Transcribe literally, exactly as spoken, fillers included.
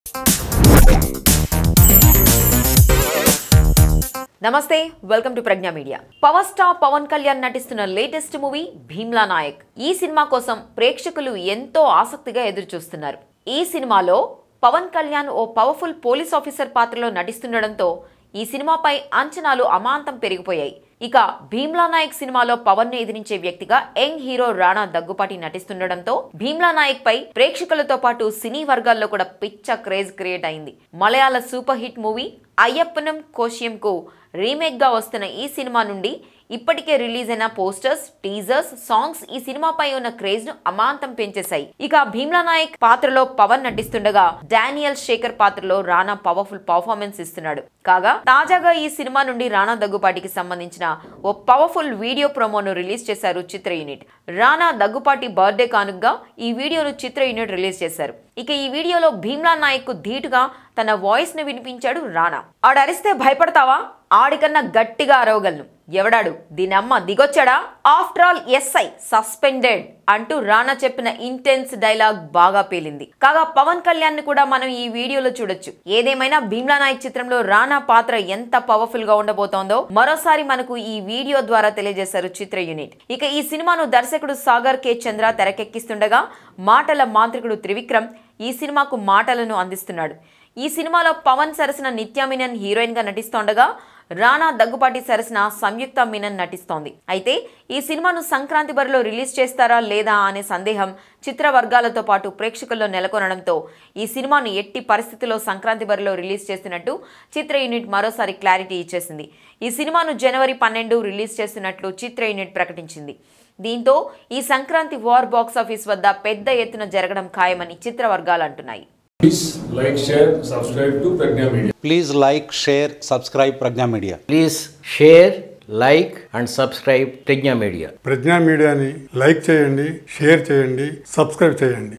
నమస్తే, welcome to Pragna media. Power star Pawan Kalyan నటిస్తున్న latest movie Bheemla Naik. ఈ సినిమా కోసం ప్రేక్షకులు ఎంతో ఆసక్తిగా ఎదురు చూస్తున్నారు. ఈ సినిమాలో పవన్ కళ్యాణ్ ఓ పవర్ఫుల్ పోలీస్ ఆఫీసర్ పాత్రలో నటిస్తుండడంతో ఈ సినిమాపై అంచనాలు అమాంతం పెరిగిపోయాయి. ఇక భీమ్లా నాయక్ సినిమాలో పవన్ ను ఎదిరించే వ్యక్తిగా యంగ్ హీరో రాణా దగ్గుపాటి నటిస్తుండడంతో భీమ్లా నాయక్ పై ప్రేక్షకులతో పాటు సినీ వర్గాల్లో కూడా పిచ్చ క్రేజ్ క్రియేట్ అయింది. మలయాళ సూపర్ హిట్ మూవీ అయ్యప్పనం కోశ్యంకు రీమేక్ గా వస్తున్న ఈ సినిమా నుండి ఇప్పటికే రిలీజ్ అయిన పోస్టర్స్, టీజర్స్, సాంగ్స్ ఈ సినిమాపై ఉన్న క్రేజ్ ను అమాంతం పెంచేశాయి. ఇక భీమ్లా నాయక్ పాత్రలో పవన్ నటిస్తుండగా డానియల్ శేఖర్ పాత్రలో రాణా పవర్ఫుల్ పర్ఫార్మెన్స్ ఇస్తున్నాడు. కాగా తాజాగా ఈ సినిమా నుండి రాణా దగ్గుపాటికి సంబంధించిన ఓ పవర్ఫుల్ వీడియో ప్రోమోను రిలీజ్ చేశారు చిత్ర యూనిట్. రాణా దగ్గుపాటి బర్త్డే కానుకగా ఈ వీడియోను చిత్ర యూనిట్ రిలీజ్ చేశారు. ఇక ఈ వీడియోలో భీమ్లా నాయక్ కు ధీటుగా తన వాయిస్ ను వినిపించాడు రాణా. ఆడరిస్తే భయపడతావా? ఆడికన్నా గట్టిగా అరవగలను. ఎవడాడు? దీనమ్మ దిగొచ్చాడా? ఆఫ్టర్ ఆల్ ఎస్ఐ సస్పెండెడ్ అంటూ రాణా చెప్పిన ఇంటెన్స్ డైలాగ్ బాగా పేలింది. కాగా పవన్ కళ్యాణ్ ని కూడా మనం ఈ వీడియోలో చూడొచ్చు. ఏదేమైనా భీమ్లా నాయక్ చిత్రంలో రాణా పాత్ర ఎంత పవర్ఫుల్ గా ఉండబోతోందో మరోసారి మనకు ఈ వీడియో ద్వారా తెలియజేశారు చిత్ర యూనిట్. ఇక ఈ సినిమాను దర్శకుడు సాగర్ కే చంద్ర తెరకెక్కిస్తుండగా మాటల మాంత్రికుడు త్రివిక్రమ్ ఈ సినిమాకు మాటలను అందిస్తున్నాడు. ఈ సినిమాలో పవన్ సరసన నిత్యా మీనన్ హీరోయిన్ గా నటిస్తోండగా రాణా దగ్గుపాటి సరసన సంయుక్త మీనన్ నటిస్తోంది. అయితే ఈ సినిమాను సంక్రాంతి బరిలో రిలీజ్ చేస్తారా లేదా అనే సందేహం చిత్ర వర్గాలతో పాటు ప్రేక్షకుల్లో నెలకొనడంతో ఈ సినిమాను ఎట్టి పరిస్థితుల్లో సంక్రాంతి బరిలో రిలీజ్ చేస్తున్నట్టు చిత్ర యూనిట్ మరోసారి క్లారిటీ ఇచ్చేసింది. ఈ సినిమాను జనవరి పన్నెండు రిలీజ్ చేస్తున్నట్లు చిత్ర యూనిట్ ప్రకటించింది. దీంతో ఈ సంక్రాంతి వార్ బాక్స్ ఆఫీస్ వద్ద పెద్ద ఎత్తున జరగడం ఖాయమని చిత్ర వర్గాలు అంటున్నాయి. Please like, share, subscribe to Pregnya Media. Please like, share, subscribe Pregnya Media. Please share, like and subscribe Pregnya Media. Pregnya Media ni like చేయండి, షేర్ చేయండి, సబ్స్క్రైబ్ చేయండి.